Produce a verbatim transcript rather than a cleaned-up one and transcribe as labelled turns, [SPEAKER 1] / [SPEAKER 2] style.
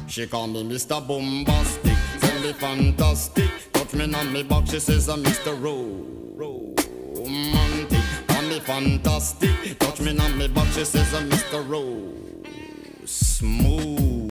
[SPEAKER 1] She call me Mister Bombastic, tell me fantastic. Touch me on me back, she says I'm Mister Romantic. Call me fantastic, touch me on me back, she says I'm Mister Rose Smooth.